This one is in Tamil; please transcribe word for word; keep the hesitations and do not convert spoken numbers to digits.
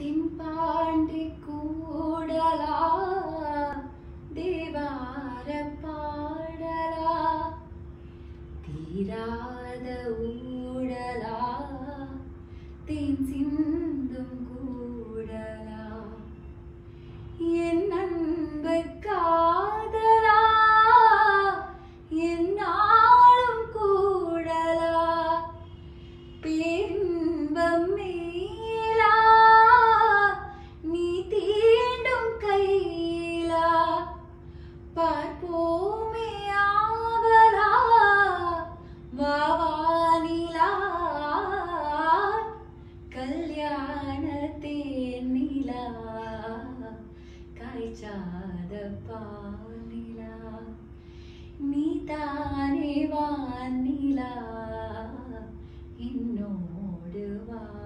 திம்பாண்டி கூடலா தேவார பாடலா தீராத ஊடலா தேன் சிந்தும் கூடலா என் அன்பு காதலா என்னாலும் கூடலா பேரின்பம் மேலா நீ தீண்டும் கையிலா பார்ப்போமே ஆவலா வாவானிலா கல்யாண தேனிலா காய்ச்சாத பானிலா நீ தானே வானிலா என்னோடு வா.